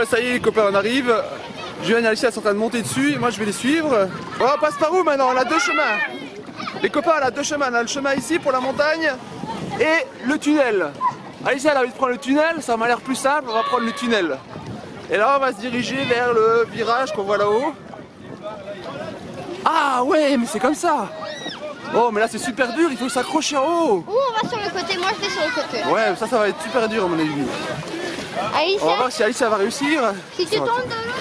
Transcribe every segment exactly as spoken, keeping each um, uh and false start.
bah ça y est les copains, on arrive. Julien et Alicia sont en train de monter dessus et moi je vais les suivre. Bon, on passe par où maintenant? On a deux chemins. Les copains, on a deux chemins. On a le chemin ici pour la montagne et le tunnel. Alicia elle a envie de prendre le tunnel, ça m'a l'air plus simple, on va prendre le tunnel. Et là on va se diriger vers le virage qu'on voit là-haut. Ah ouais, mais c'est comme ça. Oh mais là c'est super dur, il faut s'accrocher en haut. Ouh, on va sur le côté, moi je vais sur le côté. Ouais, ça ça va être super dur à mon avis. Alicia, on va voir si Alicia va réussir. Si tu tombes de l'eau,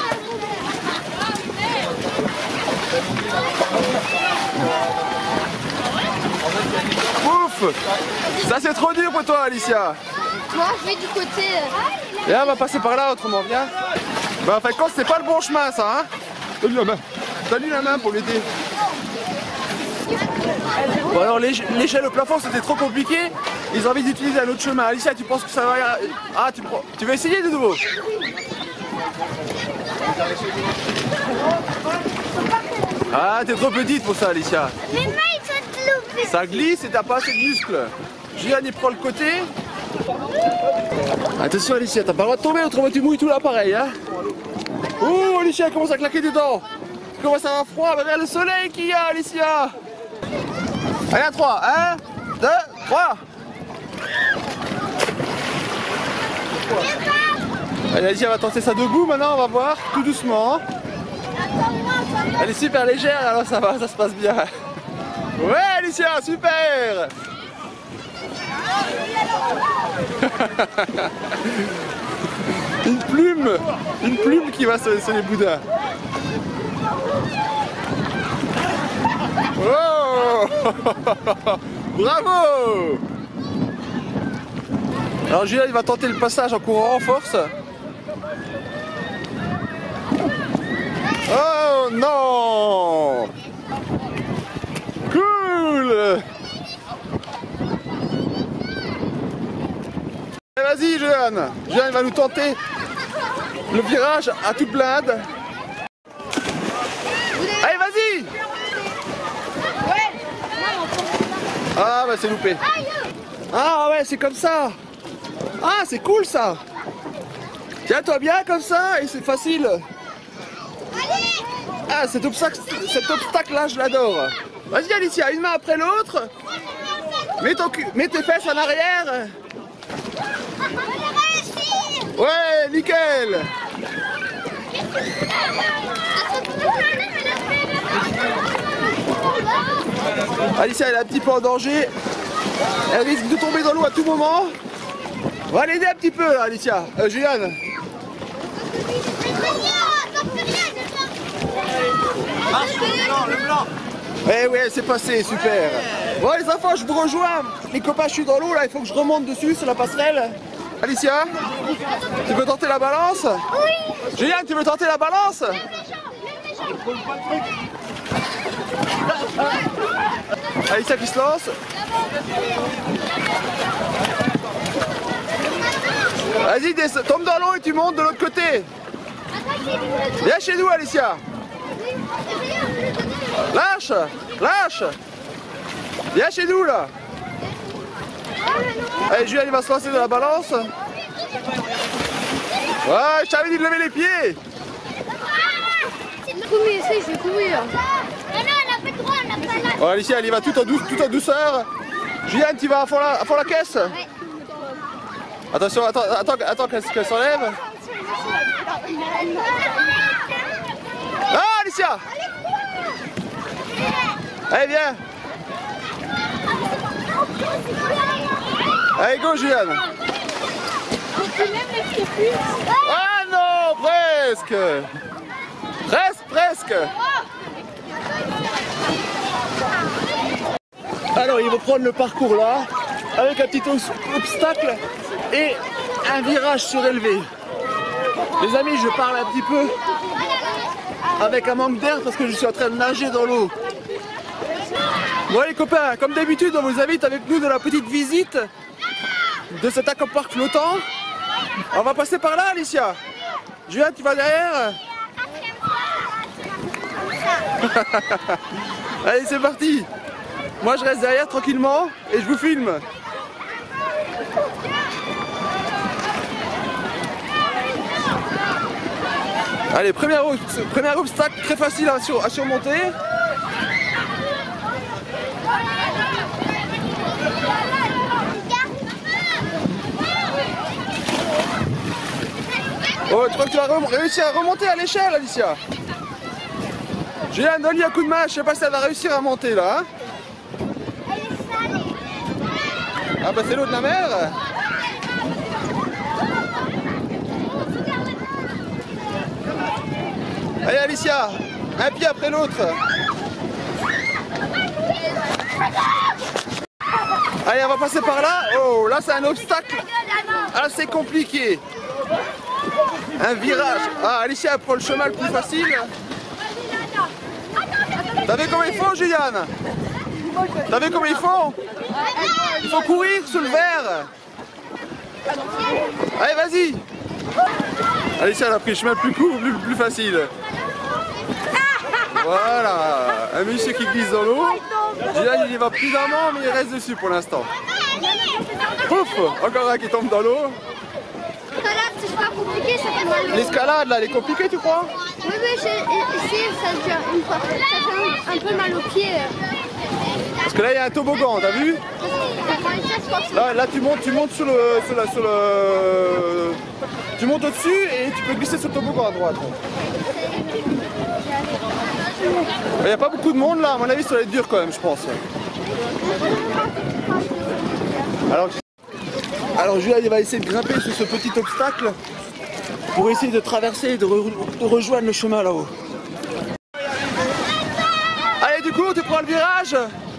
ouf. Ça c'est trop dur pour toi Alicia. moi je vais du côté. Et là on va passer par là autrement, viens. Bah en fait quand c'est pas le bon chemin ça hein. Donne-lui la main. Donne-lui la main pour l'aider. Bon alors l'échelle au plafond c'était trop compliqué. Ils ont envie d'utiliser un autre chemin. Alicia tu penses que ça va... Ah tu prends... Tu veux essayer de nouveau? Ah t'es trop petite pour ça Alicia. Mes mains ils sont loupées. Ça glisse et t'as pas assez de muscles. Julien il prend le côté. Attention Alicia, t'as pas le droit de tomber, autrement tu mouilles tout l'appareil hein. Oh Alicia elle commence à claquer des dents. Comment ça va froid, regarde le soleil qu'il y a Alicia. Allez à trois, un, deux, trois. Allez Alicia va tenter ça debout maintenant, on va voir, tout doucement. Elle est super légère alors ça va, ça se passe bien. Ouais Alicia, super. Une plume, une plume qui va sur, sur les boudins. Oh. Bravo. Alors Julien il va tenter le passage en courant en force. Oh non. Cool. Vas-y Julien, Julien il va nous tenter le virage à toute blinde. Allez vas-y. Ah bah c'est loupé. Ah ouais c'est comme ça. Ah c'est cool ça. Tiens-toi bien comme ça et c'est facile. Ah cet obstacle, cet obstacle là je l'adore. Vas-y Alicia, une main après l'autre. Mets, ton cul, mets tes fesses en arrière. Ouais, nickel. Alicia elle est un petit peu en danger. Elle risque de tomber dans l'eau à tout moment. On va l'aider un petit peu là, Alicia. Euh, Julien. Ah, le blanc, le blanc. Eh ouais, c'est passé, super. Bon les enfants, je vous rejoins. Les copains, je suis dans l'eau là, il faut que je remonte dessus sur la passerelle. Alicia, tu veux tenter la balance? Oui. Julien, tu veux tenter la balance? Alicia qui se lance. Vas-y, tombe dans l'eau et tu montes de l'autre côté. Viens chez nous, Alicia. Lâche, lâche. Viens chez nous, là. Allez, Julien, il va se lancer de la balance. Ouais, je t'avais dit de lever les pieds. Je vais courir. Oh, Alicia, elle y va tout en, douce, tout en douceur. Julien, tu vas à fond la, à fond la caisse. Ouais. Attention, attends, attends, attends qu'elle qu'elle s'enlève. Ah, Alicia. Allez, viens. Allez, go, Julien. Ah non, presque. Presque, presque. Alors, ils vont prendre le parcours là, avec un petit obstacle et un virage surélevé. Les amis, je parle un petit peu avec un manque d'air parce que je suis en train de nager dans l'eau. Bon les copains, comme d'habitude, on vous invite avec nous de la petite visite de cet aquapark flottant. On va passer par là, Alicia. Julien, tu vas derrière? Allez, c'est parti. Moi, je reste derrière tranquillement et je vous filme. Allez, premier, premier obstacle très facile à, sur, à surmonter. Oh, tu crois que tu vas réussir à remonter à l'échelle, Alicia? Julien, donne-lui un coup de main, je sais pas si elle va réussir à monter là. Hein. Ah bah c'est l'eau de la mer. Allez Alicia, un pied après l'autre. Allez, on va passer par là. Oh, là c'est un obstacle assez compliqué. Un virage. Ah, Alicia prend le chemin le plus facile. T'as vu comment il faut, Juliane? T'as vu comment il faut? Il faut courir sur le verre. Allez, vas-y. Alicia, elle a pris le chemin le plus court, le plus, plus facile. Voilà. Un monsieur qui glisse dans l'eau. Juliane, il y va prudemment, mais il reste dessus pour l'instant. Pouf, encore un qui tombe dans l'eau. C'est pas compliqué, ça fait mal. L'escalade là, elle est compliquée, tu crois? Oui, oui, ici, ça fait une fois. Ça fait un peu mal aux pieds. Parce que là, il y a un toboggan, t'as vu? Là, là, tu montes, tu montes sur le, sur la, sur le, tu montes au-dessus et tu peux glisser sur le toboggan à droite. Il n'y a pas beaucoup de monde là, à mon avis, ça va être dur quand même, je pense. Alors, Alors Julien il va essayer de grimper sur ce petit obstacle pour essayer de traverser et de, re de rejoindre le chemin là-haut. Allez, du coup, tu prends le virage.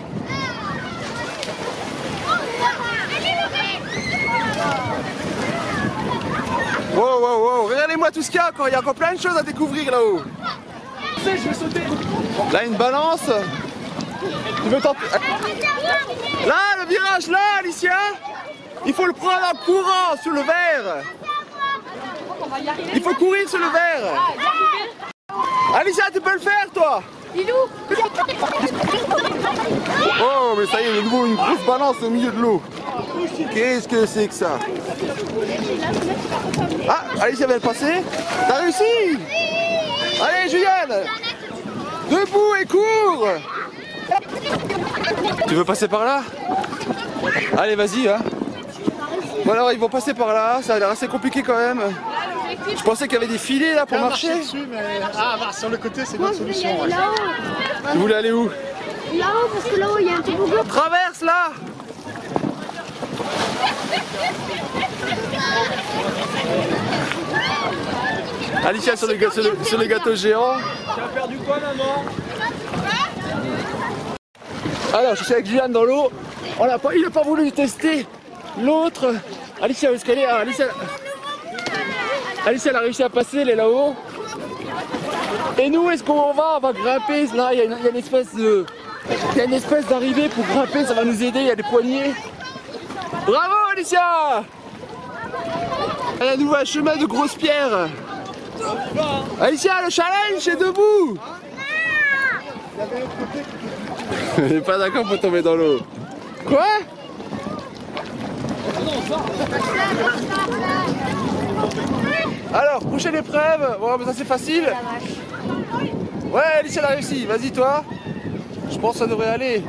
Wow, wow, wow, regardez-moi tout ce qu'il y a encore, il y a encore plein de choses à découvrir là-haut. Je vais sauter. Là, une balance. Tu veux tenter? Là, le virage là, Alicia. Il faut le prendre en courant sur le verre. Il faut courir sur le verre. Alicia, tu peux le faire, toi? Oh, mais ça y est, de nouveau une grosse balance au milieu de l'eau. Qu'est-ce que c'est que ça? Ah, Alicia vient de passer. T'as réussi? Allez, Juliane, debout et cours. Tu veux passer par là? Allez, vas-y, hein. Bon alors ils vont passer par là, ça a l'air assez compliqué quand même. Je pensais qu'il y avait des filets là pour marcher. Dessus, mais... Ah bah sur le côté c'est une autre solution. Ouais. Tu voulais aller où? Là-haut, parce que là-haut il y a un toboggan. Traverse là. Alicia sur, les, sur, le, sur les gâteaux géants. Tu as perdu quoi maman? Alors je suis avec Juliane dans l'eau. On a pas, il n'a pas voulu tester. L'autre, Alicia, où est-ce qu'elle est? Ah, Alicia... Alicia elle a réussi à passer, elle est là-haut. Et nous, est-ce qu'on va? On va grimper. Là, il y a une, il y a une espèce de... Il y a une espèce d'arrivée pour grimper, ça va nous aider, il y a des poignées. Bravo Alicia! Il y a à nouveau un chemin de grosses pierres. Alicia, le challenge, c'est debout. Elle n'est pas d'accord pour tomber dans l'eau. Quoi? Alors, prochaine épreuve. Bon, mais ça c'est facile. Ouais, Alicia elle a réussi. Vas-y, toi. Je pense que ça devrait aller.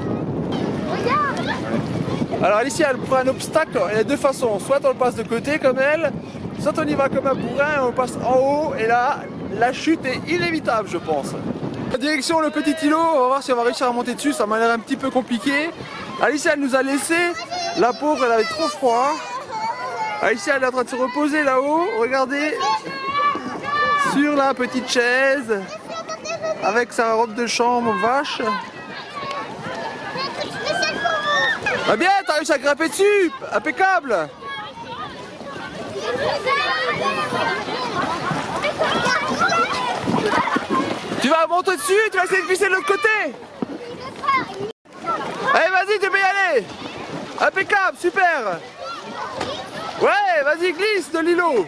Alors, Alicia, elle prend un obstacle. Il y a deux façons. Soit on le passe de côté comme elle, soit on y va comme un bourrin et on passe en haut. Et là, la chute est inévitable, je pense. Direction le petit îlot. On va voir si on va réussir à monter dessus. Ça m'a l'air un petit peu compliqué. Alicia, elle nous a laissé. La pauvre, elle avait trop froid. Alicia, elle est en train de se reposer là-haut. Regardez. Sur la petite chaise. Avec sa robe de chambre vache. Ah bien, t'as réussi à grimper dessus. Impeccable. Tu vas monter dessus et tu vas essayer de glisser de l'autre côté. Allez, vas-y, tu peux y aller. Impeccable, super. Ouais, vas-y, glisse de l'îlot.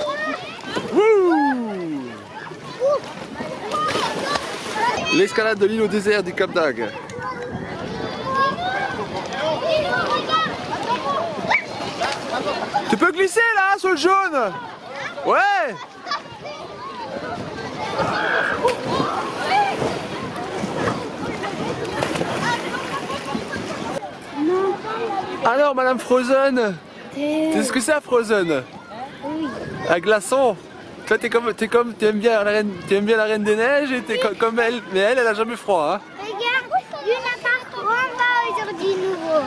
L'escalade de l'îlot désert du Cap d'Agde. Tu peux glisser là, sur le jaune. Ouais. alors, Madame Frozen? Tu sais ce que c'est, Frozen? Oui. Un glaçon. Toi, t'es comme, t'es comme, t'aimes bien la reine, t'aimes bien la Reine des Neiges et t'es co- comme elle, mais elle, elle a jamais froid, hein. Regarde, Luna Park, on va aujourd'hui nouveau.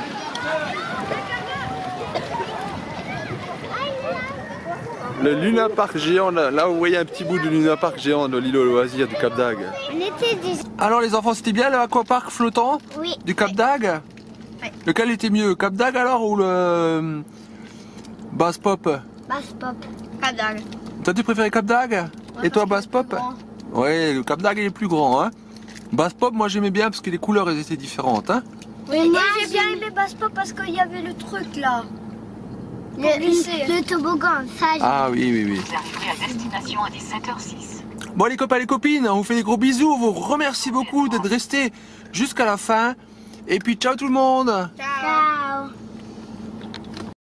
Le Luna Park géant, là, là vous voyez un petit bout du Luna Park géant de l'île au loisir du Cap d'Agde. On était des... Alors les enfants, c'était bien le aquapark flottant Oui. du Cap d'Agde? Oui. Lequel était mieux, Cap d'Agde alors ou le euh, Bass Pop? Bass Pop. Pas dingue. Toi tu préférais Cap d'Agde? Et toi Bass Pop? Ouais, le Cap d'Agde il est plus grand, hein. Bass Pop, moi j'aimais bien parce que les couleurs elles étaient différentes, hein. Oui, moi j'ai bien aimé Bass Pop parce qu'il y avait le truc là. Le, le, le toboggan, ça j'ai... Ah oui, oui, oui. Vous arriverez à destination à dix-sept heures six. Bon les copains, les copines, on vous fait des gros bisous, on vous remercie beaucoup d'être restés jusqu'à la fin. Et puis ciao tout le monde. Ciao.